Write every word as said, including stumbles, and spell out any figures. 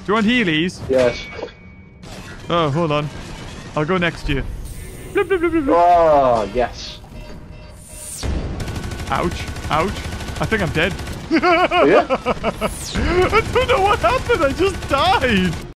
you want healies? Yes. Oh, hold on. I'll go next to you. Blip, blip, blip, blip, blip. Oh, yes. Ouch. Ouch. I think I'm dead. Yeah. I don't know what happened. I just died.